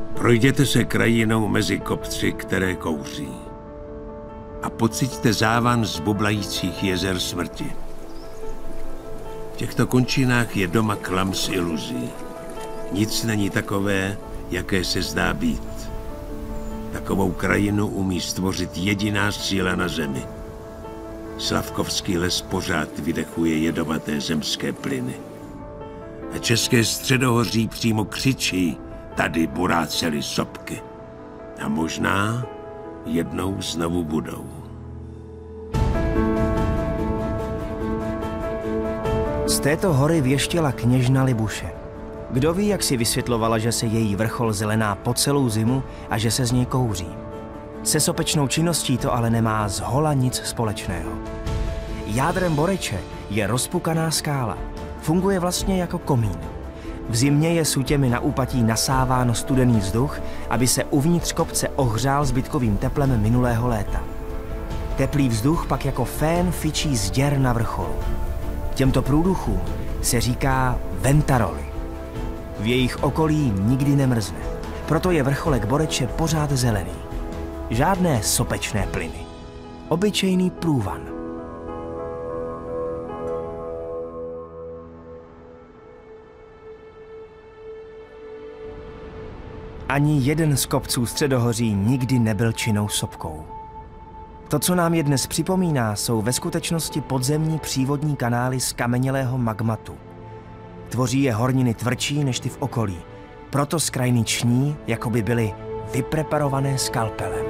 Projděte se krajinou mezi kopci, které kouří. A pociťte závan z bublajících jezer smrti. V těchto končinách je doma klam z iluzí. Nic není takové, jaké se zdá být. Takovou krajinu umí stvořit jediná síla na zemi. Slavkovský les pořád vydechuje jedovaté zemské plyny. A české středohoří přímo křičí, tady burácely sopky. A možná jednou znovu budou. Z této hory věštěla kněžna Libuše. Kdo ví, jak si vysvětlovala, že se její vrchol zelená po celou zimu a že se z něj kouří. Se sopečnou činností to ale nemá zhola nic společného. Jádrem Boreče je rozpukaná skála. Funguje vlastně jako komín. V zimě je sutěmi na úpatí nasáváno studený vzduch, aby se uvnitř kopce ohřál zbytkovým teplem minulého léta. Teplý vzduch pak jako fén fičí z děr na vrcholu. Těmto průduchům se říká ventaroly. V jejich okolí nikdy nemrzne, proto je vrcholek Boreče pořád zelený. Žádné sopečné plyny. Obyčejný průvan. Ani jeden z kopců Středohoří nikdy nebyl činnou sopkou. To, co nám je dnes připomíná, jsou ve skutečnosti podzemní přívodní kanály z kamenělého magmatu. Tvoří je horniny tvrdší než ty v okolí, proto z krajiny ční, jako by byly vypreparované skalpelem.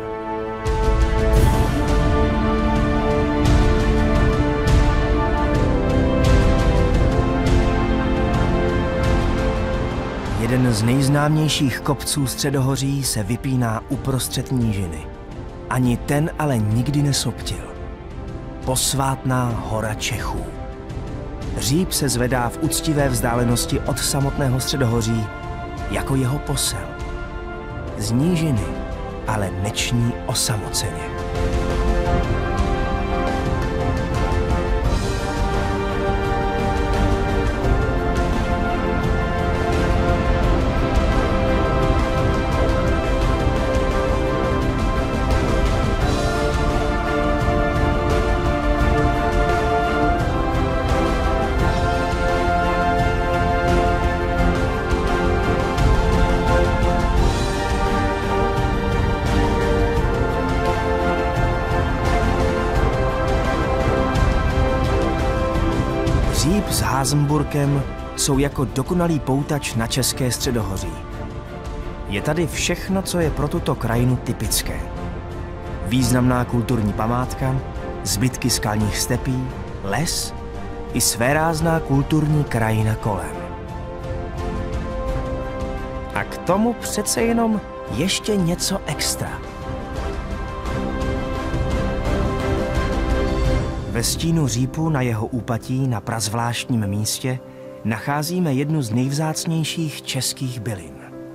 Jeden z nejznámějších kopců Středohoří se vypíná uprostřed nížiny. Ani ten ale nikdy nesoptil. Posvátná hora Čechů. Hříb se zvedá v úctivé vzdálenosti od samotného Středohoří jako jeho posel. Z nížiny ale neční osamoceně. Hříb s Házenburkem jsou jako dokonalý poutač na české Středohoří. Je tady všechno, co je pro tuto krajinu typické. Významná kulturní památka, zbytky skalních stepí, les i svérázná kulturní krajina kolem. A k tomu přece jenom ještě něco extra. Ve stínu Řípu na jeho úpatí na prazvláštním místě nacházíme jednu z nejvzácnějších českých bylin.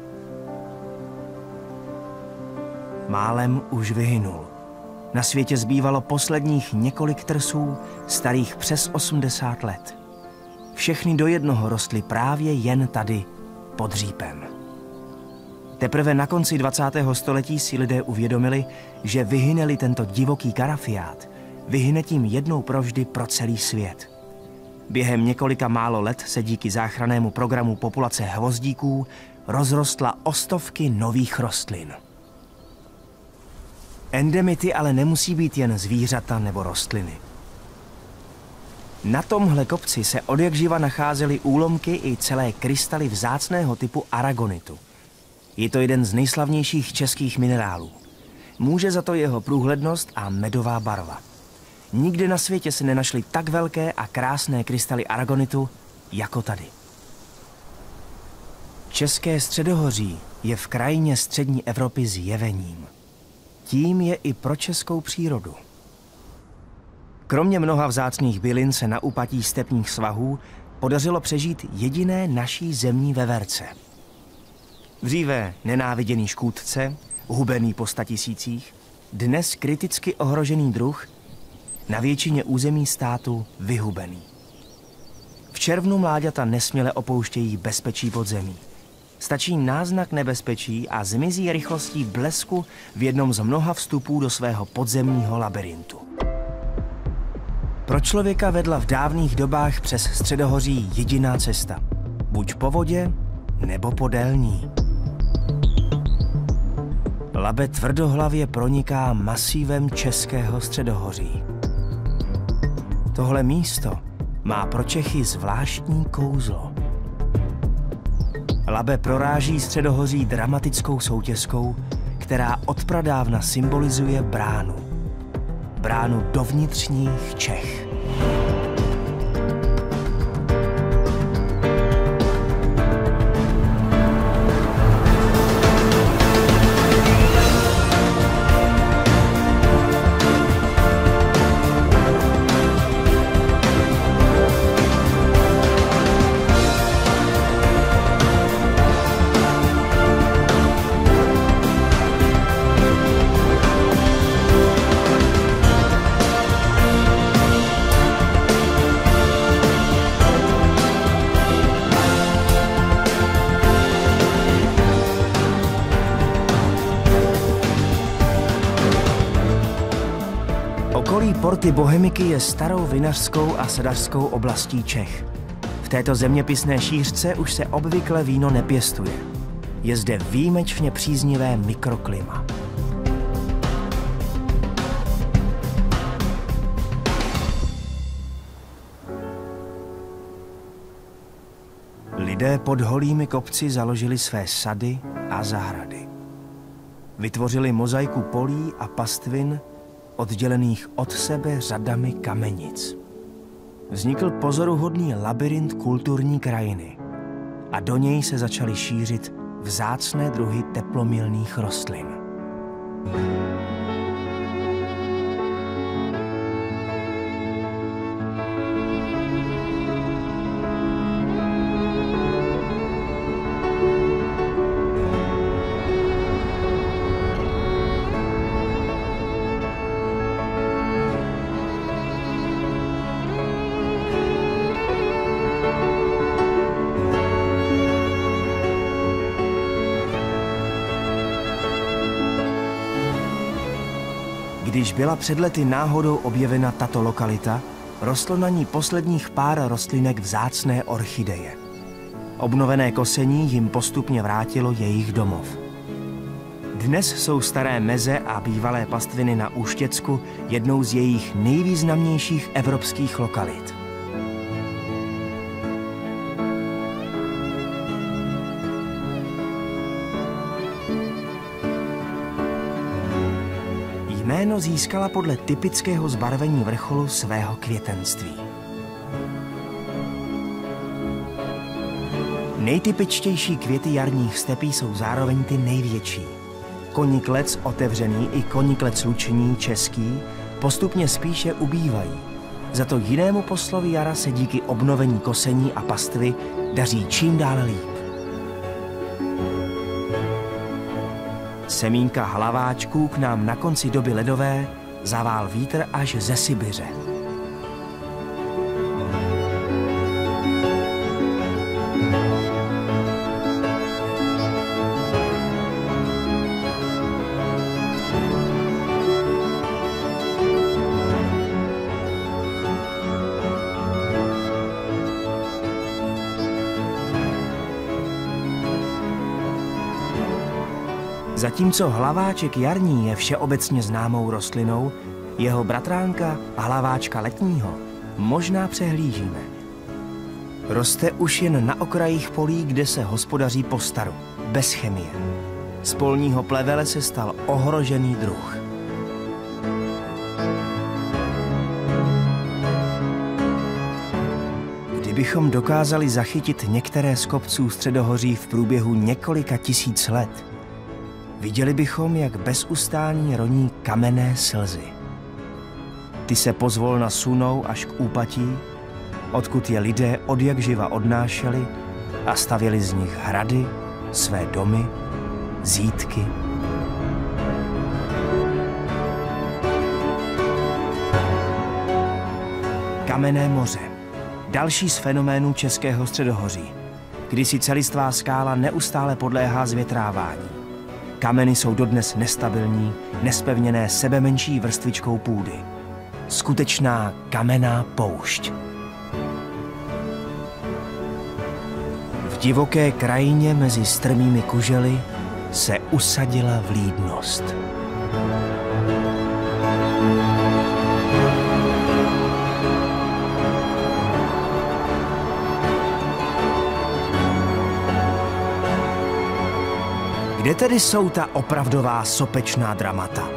Málem už vyhynul. Na světě zbývalo posledních několik trsů, starých přes 80 let. Všechny do jednoho rostly právě jen tady, pod Řípem. Teprve na konci 20. století si lidé uvědomili, že vyhyne-li tento divoký karafiát, vyhyne tím jednou provždy pro celý svět. Během několika málo let se díky záchrannému programu populace hvozdíků rozrostla o stovky nových rostlin. Endemity ale nemusí být jen zvířata nebo rostliny. Na tomhle kopci se odjakživa nacházely úlomky i celé krystaly vzácného typu aragonitu. Je to jeden z nejslavnějších českých minerálů. Může za to jeho průhlednost a medová barva. Nikde na světě se nenašly tak velké a krásné krystaly aragonitu jako tady. České Středohoří je v krajině střední Evropy zjevením. Tím je i pro českou přírodu. Kromě mnoha vzácných bylin se na úpatí stepních svahů podařilo přežít jediné naší zemní veverce. Dříve nenáviděný škůdce, hubený po statisících, dnes kriticky ohrožený druh, na většině území státu vyhubený. V červnu mláďata nesměle opouštějí bezpečí podzemí. Stačí náznak nebezpečí a zmizí rychlostí blesku v jednom z mnoha vstupů do svého podzemního labirintu. Pro člověka vedla v dávných dobách přes Středohoří jediná cesta. Buď po vodě, nebo podél ní. Labe tvrdohlavě proniká masívem Českého Středohoří. Tohle místo má pro Čechy zvláštní kouzlo. Labe proráží Středohoří dramatickou soutěskou, která odpradávna symbolizuje bránu. Bránu do vnitřních Čech. Okolí Porty Bohemiky je starou vinařskou a sadařskou oblastí Čech. V této zeměpisné šířce už se obvykle víno nepěstuje. Je zde výjimečně příznivé mikroklima. Lidé pod holými kopci založili své sady a zahrady. Vytvořili mozaiku polí a pastvin, oddělených od sebe řadami kamenic. Vznikl pozoruhodný labyrint kulturní krajiny a do něj se začaly šířit vzácné druhy teplomilných rostlin. Když byla před lety náhodou objevena tato lokalita, rostlo na ní posledních pár rostlinek vzácné orchideje. Obnovené kosení jim postupně vrátilo jejich domov. Dnes jsou staré meze a bývalé pastviny na Úštěcku jednou z jejich nejvýznamnějších evropských lokalit. Jméno získala podle typického zbarvení vrcholu svého květenství. Nejtypičtější květy jarních stepí jsou zároveň ty největší. Koniklec otevřený i koniklec luční český postupně spíše ubývají. Za to jinému poslovi jara se díky obnovení kosení a pastvy daří čím dále líp. Semínka hlaváčků k nám na konci doby ledové zavál vítr až ze Sibiře. Zatímco hlaváček jarní je všeobecně známou rostlinou, jeho bratránka hlaváčka letního možná přehlížíme. Roste už jen na okrajích polí, kde se hospodaří po staru, bez chemie. Z polního plevele se stal ohrožený druh. Kdybychom dokázali zachytit některé z kopců Středohoří v průběhu několika tisíc let, viděli bychom, jak bez ustání roní kamenné slzy. Ty se pozvolna sunou až k úpatí, odkud je lidé odjakživa odnášeli a stavěli z nich hrady, své domy, zítky. Kamenné moře, další z fenoménů Českého Středohoří. Kdysi celistvá skála neustále podléhá zvětrávání. Kameny jsou dodnes nestabilní, nespevněné sebemenší vrstvičkou půdy. Skutečná kamenná poušť. V divoké krajině mezi strmými kužely se usadila vlídnost. Kde tedy jsou ta opravdová sopečná dramata?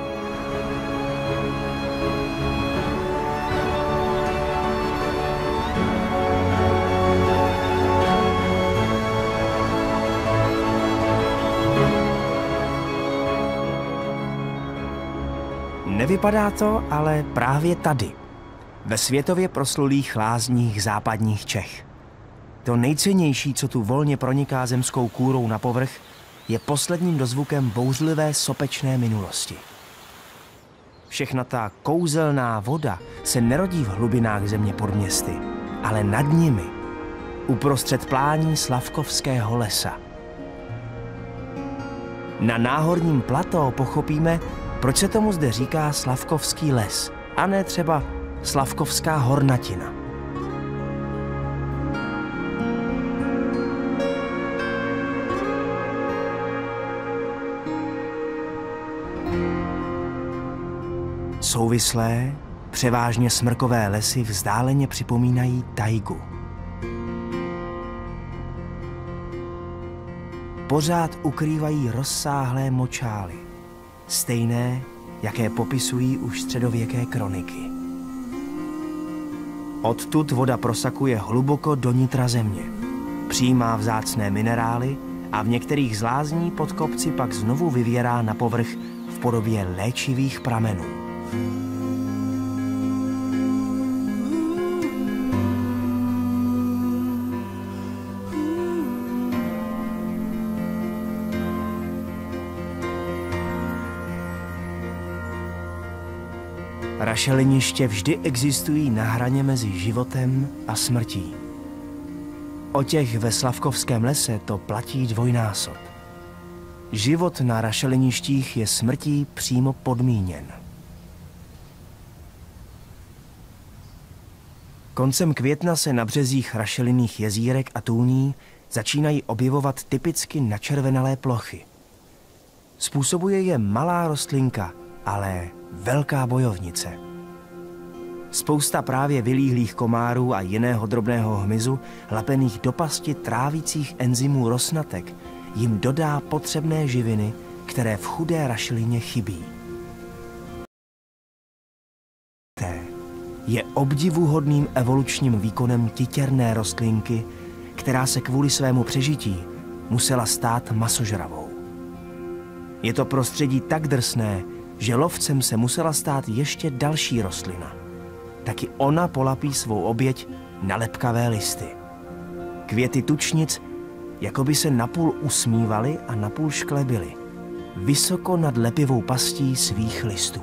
Nevypadá to, ale právě tady, ve světově proslulých lázních západních Čech. To nejcennější, co tu volně proniká zemskou kůrou na povrch, je posledním dozvukem bouřlivé sopečné minulosti. Všechna ta kouzelná voda se nerodí v hlubinách země pod městy, ale nad nimi, uprostřed plání Slavkovského lesa. Na náhorním plató pochopíme, proč se tomu zde říká Slavkovský les, a ne třeba Slavkovská hornatina. Souvislé, převážně smrkové lesy vzdáleně připomínají tajgu. Pořád ukrývají rozsáhlé močály, stejné, jaké popisují už středověké kroniky. Odtud voda prosakuje hluboko do nitra země, přijímá vzácné minerály a v některých z lázní pod kopci pak znovu vyvěrá na povrch v podobě léčivých pramenů. Rašeliniště vždy existují na hraně mezi životem a smrtí. O těch ve Slavkovském lese to platí dvojnásob. Život na rašeliništích je smrtí přímo podmíněn. Koncem května se na březích rašelinných jezírek a tůní začínají objevovat typicky načervenalé plochy. Způsobuje je malá rostlinka, ale velká bojovnice. Spousta právě vylíhlých komárů a jiného drobného hmyzu, lapených do pasti trávících enzymů rosnatek, jim dodá potřebné živiny, které v chudé rašelině chybí. Je obdivuhodným evolučním výkonem titěrné rostlinky, která se kvůli svému přežití musela stát masožravou. Je to prostředí tak drsné, že lovcem se musela stát ještě další rostlina. Taky ona polapí svou oběť na lepkavé listy. Květy tučnic jakoby se napůl usmívaly a napůl šklebily, vysoko nad lepivou pastí svých listů.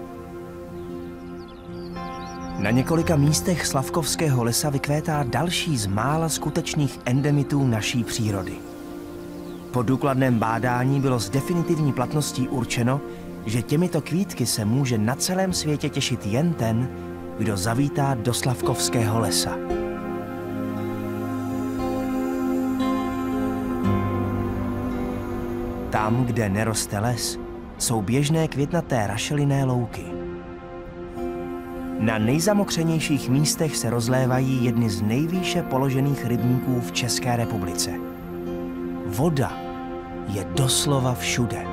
Na několika místech Slavkovského lesa vykvétá další z mála skutečných endemitů naší přírody. Po důkladném bádání bylo s definitivní platností určeno, že těmito kvítky se může na celém světě těšit jen ten, kdo zavítá do Slavkovského lesa. Tam, kde neroste les, jsou běžné květnaté rašelinné louky. Na nejzamokřenějších místech se rozlévají jedny z nejvýše položených rybníků v České republice. Voda je doslova všude.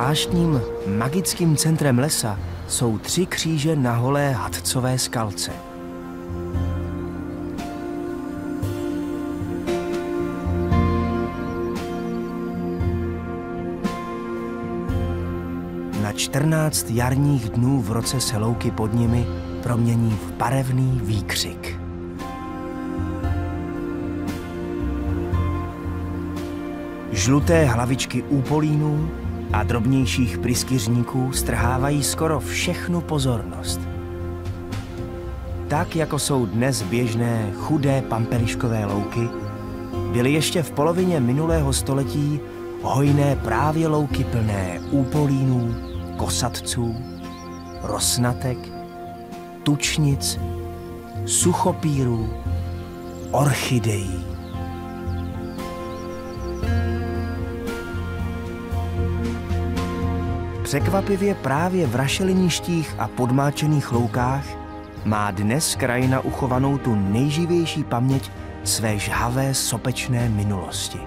Zvláštním magickým centrem lesa jsou 3 kříže na holé hadcové skalce. Na 14 jarních dnů v roce se louky pod nimi promění v barevný výkřik. Žluté hlavičky úpolínů a drobnějších pryskyřníků strhávají skoro všechnu pozornost. Tak, jako jsou dnes běžné chudé pampeliškové louky, byly ještě v polovině minulého století hojné právě louky plné úpolínů, kosatců, rosnatek, tučnic, suchopírů, orchidejí. Překvapivě právě v rašeliništích a podmáčených loukách má dnes krajina uchovanou tu nejživější paměť své žhavé sopečné minulosti.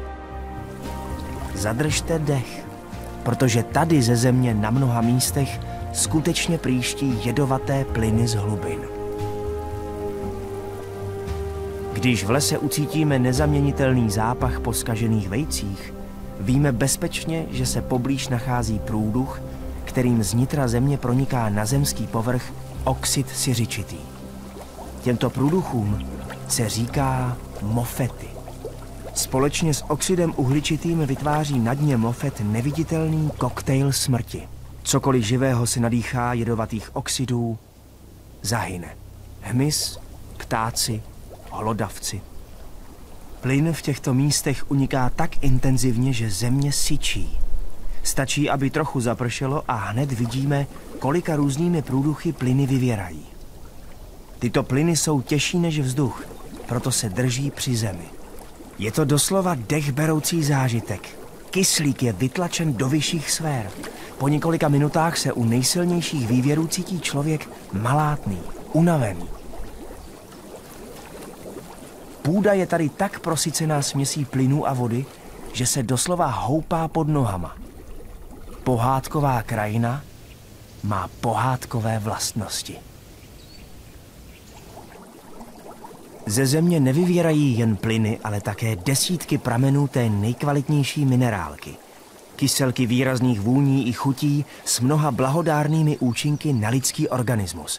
Zadržte dech, protože tady ze země na mnoha místech skutečně prýští jedovaté plyny z hlubin. Když v lese ucítíme nezaměnitelný zápach po zkažených vejcích, víme bezpečně, že se poblíž nachází průduch, kterým z nitra země proniká na zemský povrch oxid siřičitý. Těmto průduchům se říká mofety. Společně s oxidem uhličitým vytváří na dně mofet neviditelný koktejl smrti. Cokoliv živého se nadýchá jedovatých oxidů, zahyne. Hmyz, ptáci, hlodavci. Plyn v těchto místech uniká tak intenzivně, že země syčí. Stačí, aby trochu zapršelo a hned vidíme, kolika různými průduchy plyny vyvěrají. Tyto plyny jsou těžší než vzduch, proto se drží při zemi. Je to doslova dechberoucí zážitek. Kyslík je vytlačen do vyšších sfér. Po několika minutách se u nejsilnějších vývěrů cítí člověk malátný, unavený. Půda je tady tak prosycená směsí plynů a vody, že se doslova houpá pod nohama. Pohádková krajina má pohádkové vlastnosti. Ze země nevyvěrají jen plyny, ale také desítky pramenů té nejkvalitnější minerálky. Kyselky výrazných vůní i chutí s mnoha blahodárnými účinky na lidský organismus.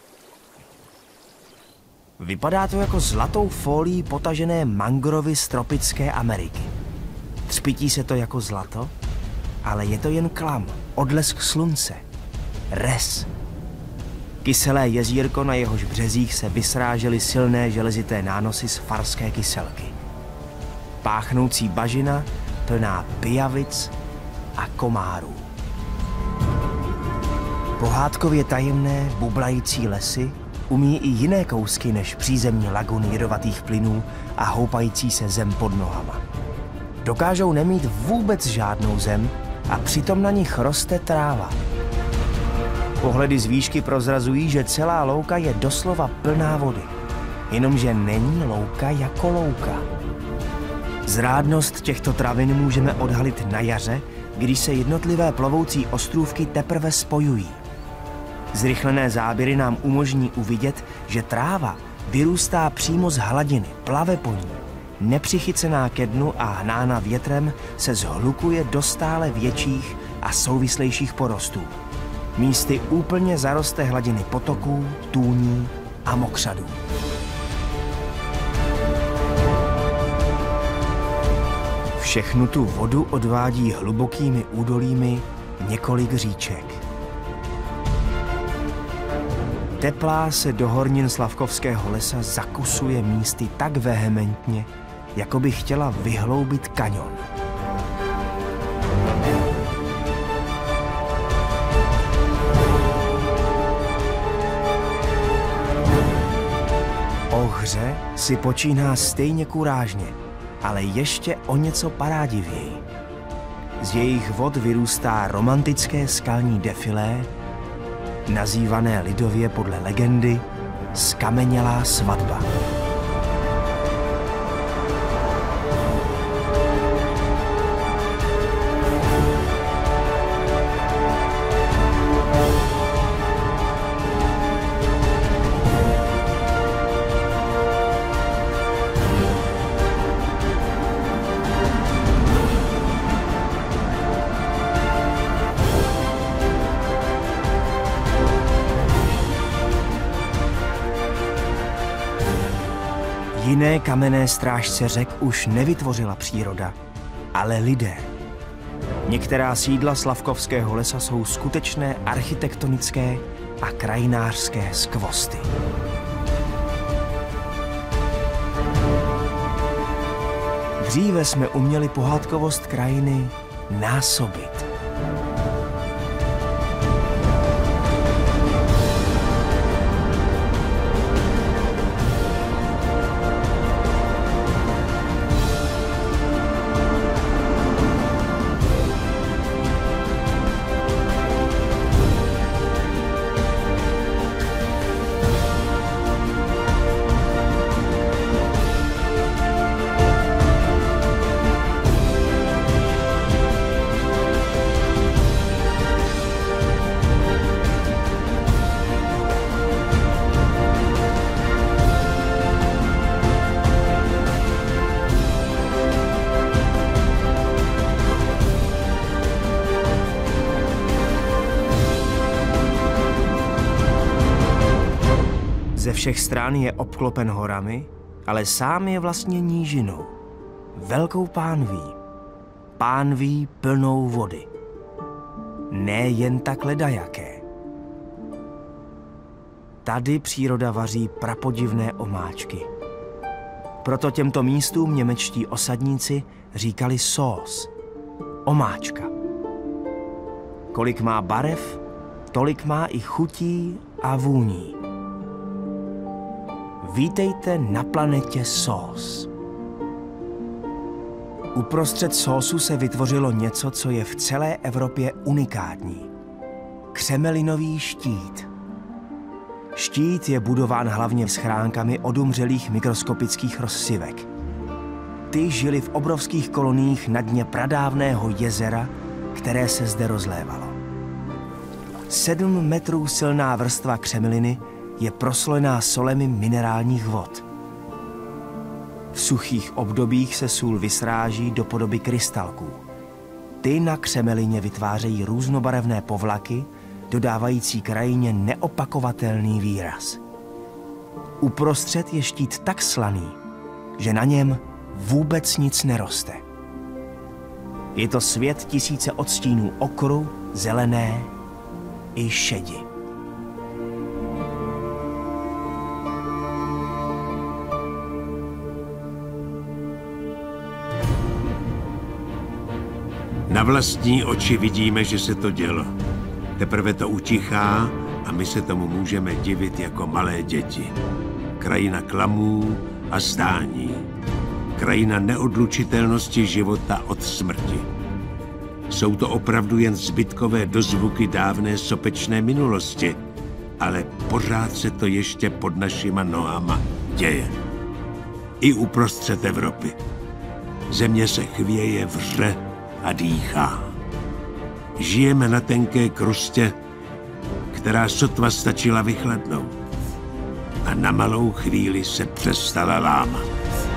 Vypadá to jako zlatou fólií potažené mangrovy z tropické Ameriky. Třpití se to jako zlato, ale je to jen klam, odlesk slunce, res. Kyselé jezírko, na jehož březích se vysrážely silné železité nánosy z farské kyselky. Páchnoucí bažina plná pijavic a komárů. Pohádkově tajemné, bublající lesy umí i jiné kousky než přízemní laguny jedovatých plynů a houpající se zem pod nohama. Dokážou nemít vůbec žádnou zem a přitom na nich roste tráva. Pohledy z výšky prozrazují, že celá louka je doslova plná vody. Jenomže není louka jako louka. Zrádnost těchto travin můžeme odhalit na jaře, když se jednotlivé plovoucí ostrůvky teprve spojují. Zrychlené záběry nám umožní uvidět, že tráva vyrůstá přímo z hladiny, plave po ní. Nepřichycená ke dnu a hnána větrem se zhlukuje do stále větších a souvislejších porostů. Místy úplně zaroste hladiny potoků, tůní a mokřadů. Všechnu tu vodu odvádí hlubokými údolími několik říček. Teplá se do hornin Slavkovského lesa zakusuje místy tak vehementně, jako by chtěla vyhloubit kaňon. Ohře si počíná stejně kurážně, ale ještě o něco parádivěji. Z jejich vod vyrůstá romantické skalní defilé, nazývané lidově podle legendy Skamenělá svatba. Jiné kamenné strážce řek už nevytvořila příroda, ale lidé. Některá sídla Slavkovského lesa jsou skutečné architektonické a krajinářské skvosty. Dříve jsme uměli pohádkovost krajiny násobit. Ze všech stran je obklopen horami, ale sám je vlastně nížinou. Velkou pánví. Pánví plnou vody. Ne jen tak ledajaké. Tady příroda vaří prapodivné omáčky. Proto těmto místům němečtí osadníci říkali sós. Omáčka. Kolik má barev, tolik má i chutí a vůní. Vítejte na planetě sós. Uprostřed sósu se vytvořilo něco, co je v celé Evropě unikátní. Křemelinový štít. Štít je budován hlavně schránkami odumřelých mikroskopických rozsivek. Ty žily v obrovských koloniích na dně pradávného jezera, které se zde rozlévalo. 7 metrů silná vrstva křemeliny je proslojená solemi minerálních vod. V suchých obdobích se sůl vysráží do podoby krystalků. Ty na křemelině vytvářejí různobarevné povlaky, dodávající krajině neopakovatelný výraz. Uprostřed je štít tak slaný, že na něm vůbec nic neroste. Je to svět tisíce odstínů okru, zelené i šedi. Na vlastní oči vidíme, že se to dělo. Teprve to utichá a my se tomu můžeme divit jako malé děti. Krajina klamů a stání. Krajina neodlučitelnosti života od smrti. Jsou to opravdu jen zbytkové dozvuky dávné sopečné minulosti, ale pořád se to ještě pod našima nohama děje. I uprostřed Evropy. Země se chvěje, vře a dýchá. Žijeme na tenké krustě, která sotva stačila vychladnout a na malou chvíli se přestala lámat.